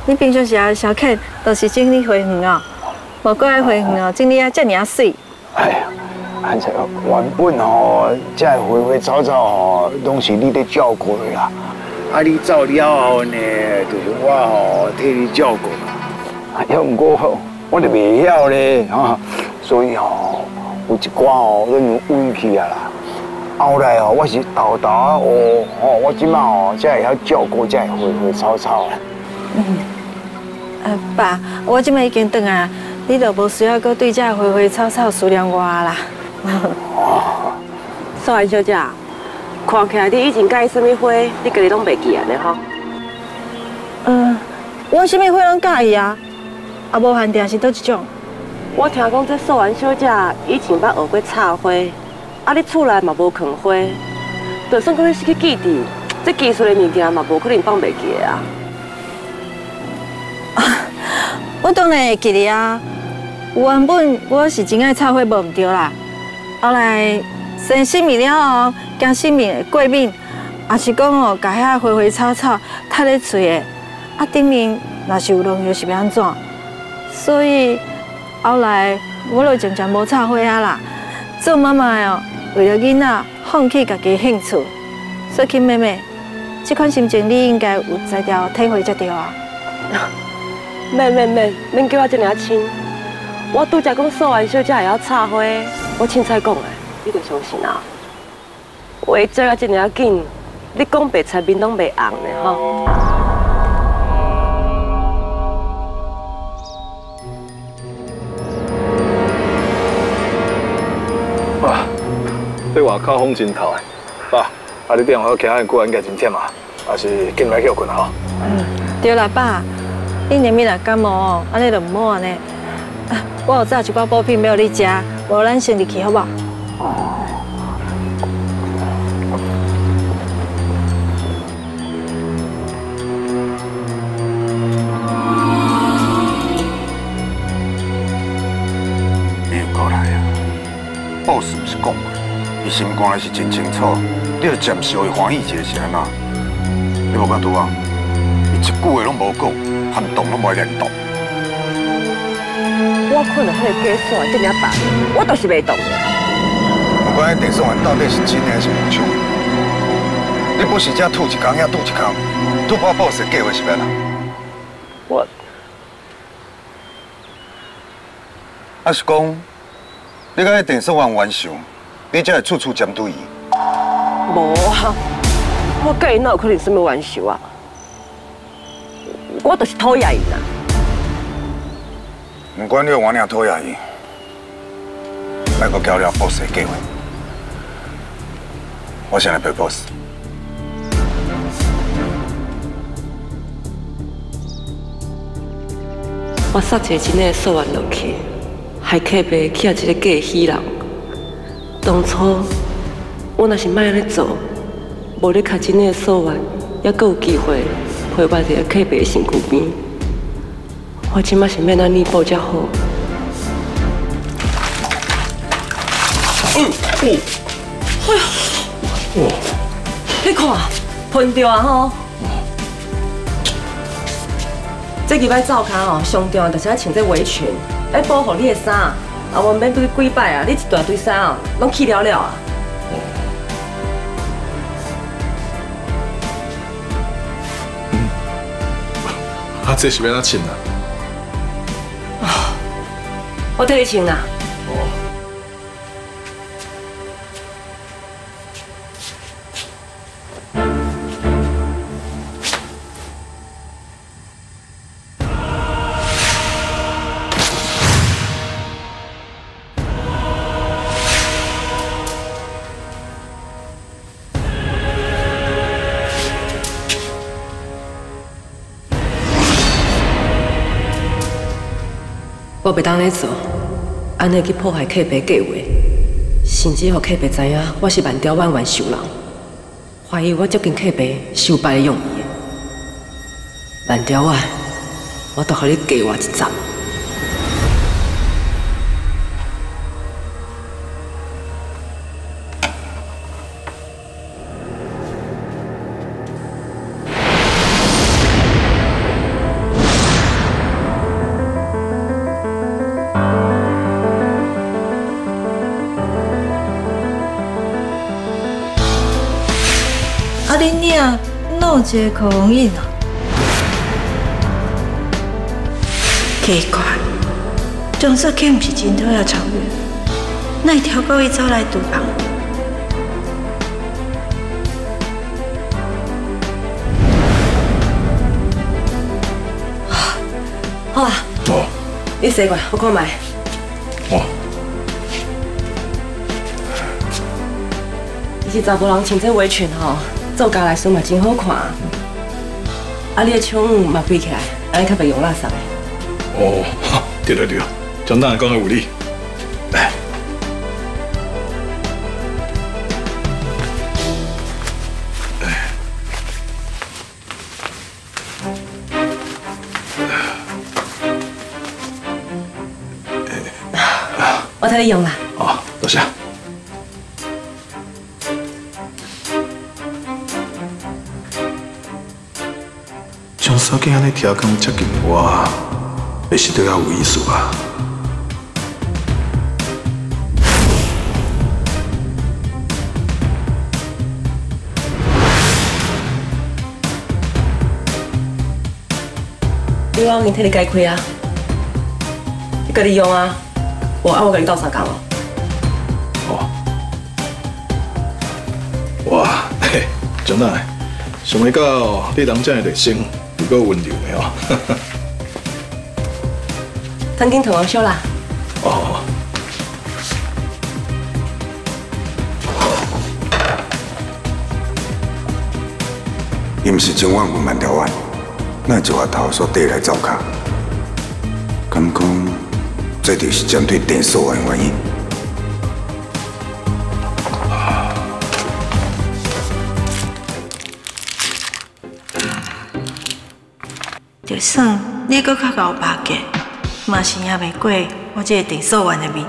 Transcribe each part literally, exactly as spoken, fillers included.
你平常时啊小客都是整理花园哦，无过爱花园哦，整理啊遮尔啊水。 哎呀，按照原本吼，这花花草草吼，拢是你咧照顾的啦。啊，你走了后呢，就是我吼替你照顾啦。啊，要毋过吼，我就袂晓咧，哈，所以吼有一寡吼，拢有运气啊啦。后来哦，我是豆豆啊学，吼，我即马吼才会晓照顾这花花草草。 嗯，呃，爸，我即摆已经转啊，你就无需要搁对这花花草草思念我啦。 哦， 素兰小姐，看起来你以前介什么花，你家己拢袂记安尼吼？ 嗯，我什么花拢介意啊，啊无限定是倒一种？ 我听讲这素兰小姐以前捌学过插花，啊，你厝内嘛无藏花，就算讲你是去记住，这技术的物件嘛无可能放袂记的啊。 我当然会记得啊，原本我是真爱插花，无毋对啦。后来生性命了后，惊性命会过敏，也是讲哦，甲遐花花草草踢咧嘴的，啊，顶面若是有脓又是要安怎？所以后来我就渐渐无插花啊啦。做妈妈哦，为了囡仔放弃家己兴趣，所以妹妹，这款心情你应该有才调体会才对啊。 免免免，免叫我这么亲。我拄则讲素兰小姐会晓插花，我凊彩讲的，你着相信啊。话做啊这么紧，你讲白菜面拢袂红的吼。 哇，这外口风真透的，爸，啊你电话徛遐久，应该真忝啊，还是紧来休困吼。 嗯，对啦，爸。你连面若感冒哦，安尼就唔好安尼。我有炸一包补品要你食，无咱先入去好不好？哦。 你又过来啊 ！boss 唔是讲过，伊心肝是真清楚，你着暂时会欢喜一下是安那？你无甲拄啊？伊一句话拢无讲。撼动拢无联动。 我看到迄个假线这么大，我就是袂动。 不管迄电线员到底是真的还是无像，你不是只吐一空，遐吐一空，突破 boss 的计划是咩啦？ 我， 啊是讲，你甲迄电线员冤上，你才会处处针对伊。 无啊，我甲伊哪有可能什么冤仇啊？我就是讨厌伊啦。 不管你有偌尔讨厌伊，莫阁交了 boss 的计划。我先来陪 boss。 我塞一个真的素案落去，害客爸去啊一个假死人。当初我若是莫安尼做，无咧卡真的素案，还阁有机会。陪我伫个客爸的身躯边，我即马是免安尼报才好。 哎呦， 哎呀，哇！你看，喷到啊吼！这礼拜照卡吼，上重要就是要穿这围裙，来保护你的衫。啊，我免对几摆啊，你一大堆衫哦，拢去了了啊。 啊，这是要哪穿啊？ 啊，我替你穿啦。 哦。 我袂当咧做，安尼去破坏客爸计划，甚至互客爸知影我是万刁万万受人，怀疑我接近客爸是有别的用意的。万刁万，我都互你加我一站。 有一个口红印哦。奇怪，钟少卿毋是真讨厌超越，哪会挑到伊走来厨房？ 好啊。哦。你洗过，我看卖。哦。伊是查甫人穿这围裙吼，做家来耍嘛真好看。啊，你的窗户嘛闭起来，安尼较袂用垃圾的。 哦，对对对，蒋大人讲的有理。来。 我替你用啦。 哦，多谢。钟少卿安尼调工接近我，也是对我有意思吧？ 你我已经替你解开啊，你家己用啊。我啊，我甲你斗相共哦。 哦。哇，嘿，蒋大人，想袂到你人这样热心，又够温柔的哦。 曾经同我小啦。 哦。 伊毋是前往文万条湾，那就我头所缀来走卡，敢讲？这就是针对电索的原因。 就算你搁较高巴结，嘛是赢袂过我这个电索员的面。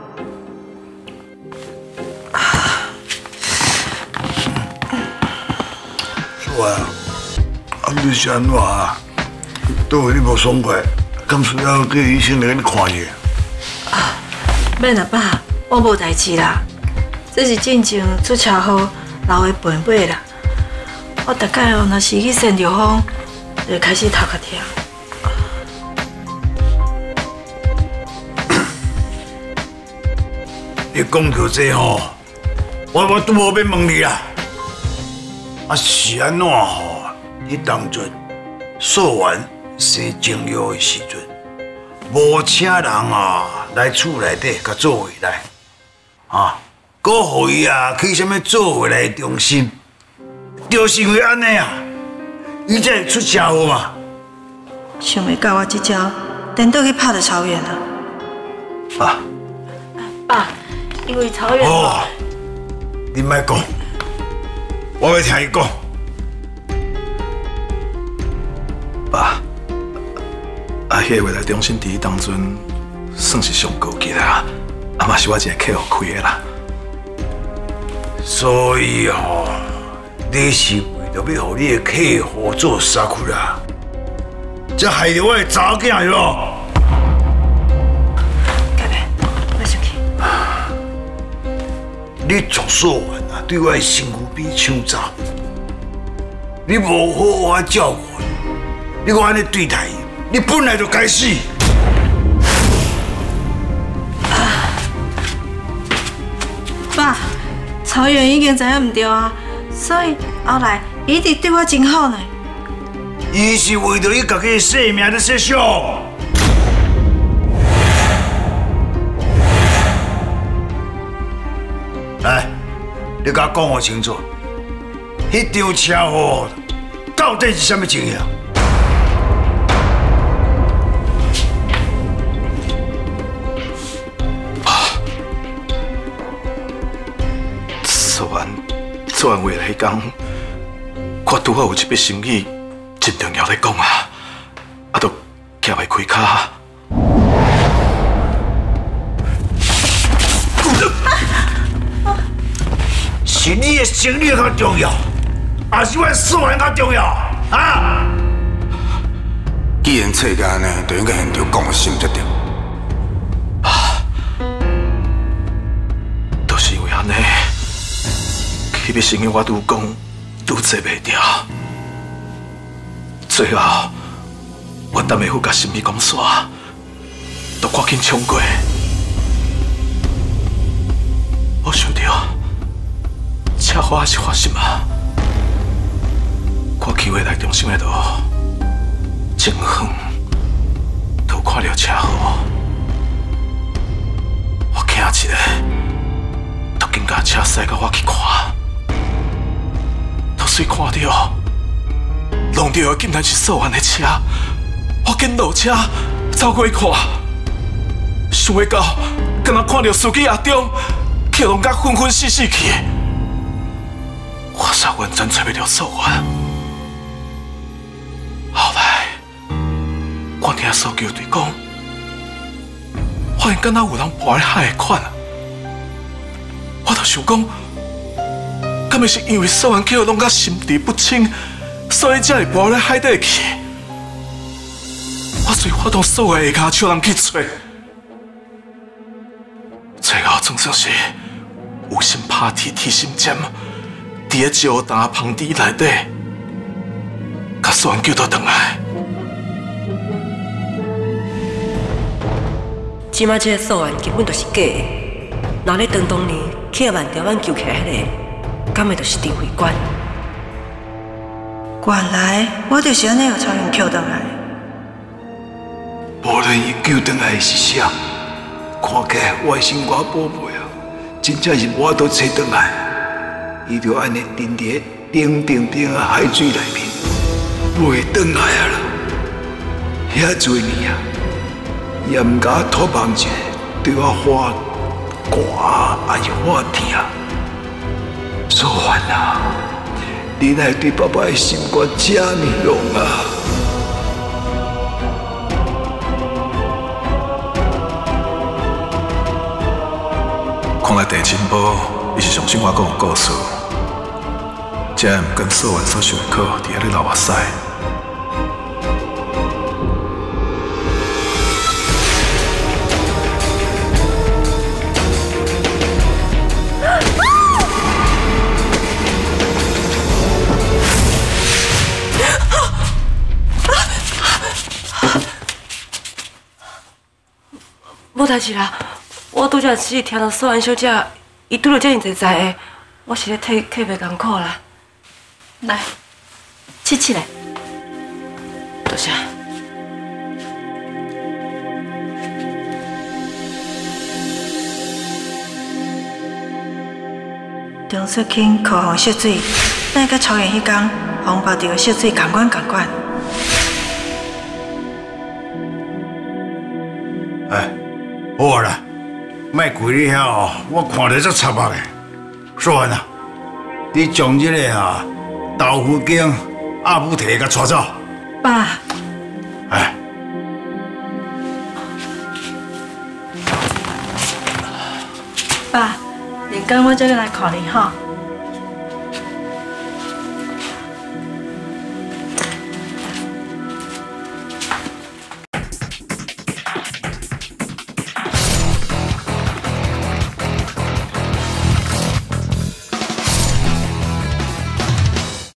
是啊，啊你是安怎啊？倒位你无爽快，敢需要叫医生来给你看一下？ 啊，免啦爸，我无代志啦。这是进前出车祸留的病尾啦。我大概哦，若是去扇着风，就开始头壳痛。 你讲到这吼，我我拄好要问你啦。啊是安怎吼？你当阵做完生精药的时阵。 无请人啊来厝内底甲做回来，啊，搁互伊啊去什么做回来的中心，就是因为安尼啊，伊才会出车祸嘛。 想袂到我这招，颠倒去拍着曹远啊！ 啊， 爸，因为曹远哦，你莫讲，我要听伊讲。 爸。 啊，迄个未来中心伫伊当阵算是上高级啦，啊嘛是我一个客户开的啦。 所以吼，你是为着要互你的客户做杀去啦，才害着我的查某囝哟。 改变，我生气。 你做所完啊，对我的身躯比枪早，你无好好照顾伊，你搁安尼对待伊。 你本来就该死！ 爸，曹远已经知影唔对啊，所以后来伊一直对我真好呢。 伊是为着伊家己的性命在设想。来，你甲我讲我清楚，迄场车祸到底是什么情形？ 做完做完话来讲，我拄好有一笔生意真重要在讲啊，啊，都徛袂开卡。 是你的生意较重要，还是我的死亡较重要？啊！既然册个安尼，就应该现场讲心才对。 啊，都是因为安尼。 迄笔生意我拄讲拄做袂掉， 最后，我等下甲神秘公煞，都赶紧冲过。我想到，车祸是发生啊！我去未来中心的路，前方都看到车祸，我惊一个，都紧甲车驶到我去看，都随看到。 弄到的竟然是素媛的车，我紧落车走过去看，想要到，敢若看到司机阿中，去弄甲昏昏死死去。我煞完全找不到素媛。后来，我听搜救队讲，发现敢若有人跋咧海的款，我就想讲，敢会是因为素媛叫弄甲心智不清？ 所以才会跋咧海底去。我随发动所有下骹手人去找，最后总算是有心拍铁铁心针，伫个石礁棚底内底，甲素媛救倒转来。 即马这个素媛根本就是假的，若咧当当年去万条湾救起来迄个，敢会就是陈慧娟？ 原来我就是安尼有超人救倒来。 无论伊救倒来是啥，看起来外星我宝贝啊，真正是我都找倒来。伊就安尼沉伫冰冰冰的海水内面，袂倒来啊啦！遐多年啊，严加托梦者对我发寒还是发疼，素媛啊！ 你乃对爸爸的心肝这么浓啊！ 看来地震波，伊是相信我讲的故事，才会毋跟素媛所受的苦，伫遐咧流目屎。 无代志啦，我拄则只是听到素媛小姐伊拄着遮尔济灾的，我是咧替客袂艰苦啦。来，七七来，多谢。 张淑卿靠红涉水，咱甲超远迄天，红包着涉水共款共款。 哎。 好啊啦，莫跪咧遐哦，我看着足插目的。素媛啊，你将这个啊豆腐羹阿母摕甲带走。 爸。 哎。 爸，连工我再来看你吼。